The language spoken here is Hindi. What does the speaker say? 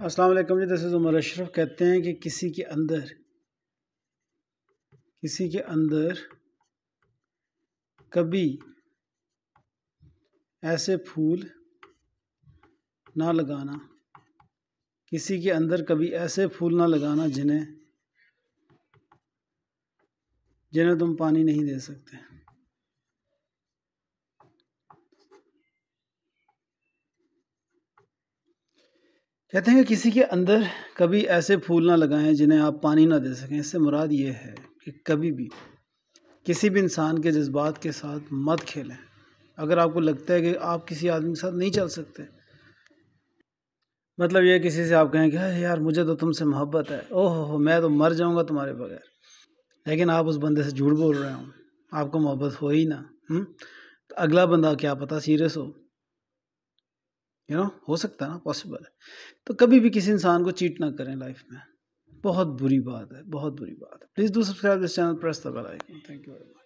अस्सलाम वालेकुम जी, दिस इज़ उमर अशरफ। कहते हैं कि किसी के अंदर कभी ऐसे फूल ना लगाना, किसी के अंदर कभी ऐसे फूल ना लगाना जिन्हें तुम पानी नहीं दे सकते। कहते हैं कि किसी के अंदर कभी ऐसे फूल ना लगाएं जिन्हें आप पानी ना दे सकें। इससे मुराद ये है कि कभी भी किसी भी इंसान के जज्बात के साथ मत खेलें। अगर आपको लगता है कि आप किसी आदमी के साथ नहीं चल सकते, मतलब ये किसी से आप कहें कि अरे यार मुझे तो तुमसे मोहब्बत है, ओहो मैं तो मर जाऊंगा तुम्हारे बगैर, लेकिन आप उस बंदे से झूठ बोल रहे हो, आपको मोहब्बत हो ही ना। तो अगला बंदा क्या पता सीरियस हो, हो सकता है ना, पॉसिबल है। तो कभी भी किसी इंसान को चीट ना करें लाइफ में। बहुत बुरी बात है, बहुत बुरी बात है। Please do subscribe this channel, press the bell icon. Thank you very much.